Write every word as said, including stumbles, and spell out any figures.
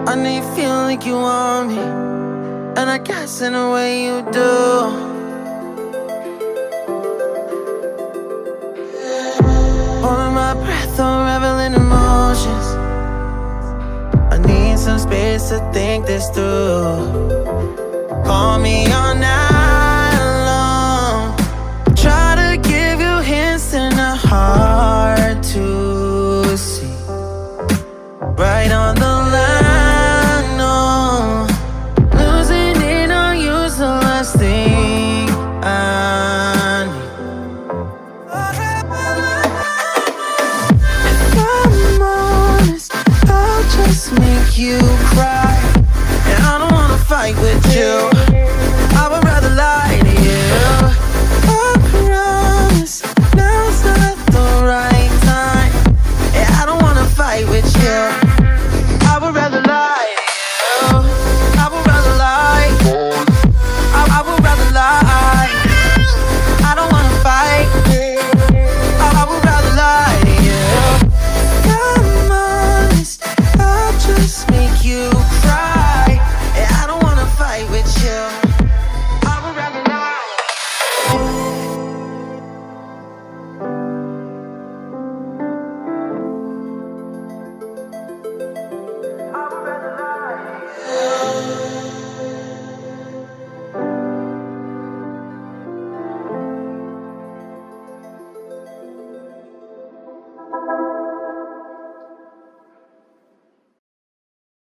I know you feel like you want me, and I guess in a way you do. Holding my breath, unraveling emotions. I need some space to think this through. Call me all night long, try to give you hints and a heart to see. Right on the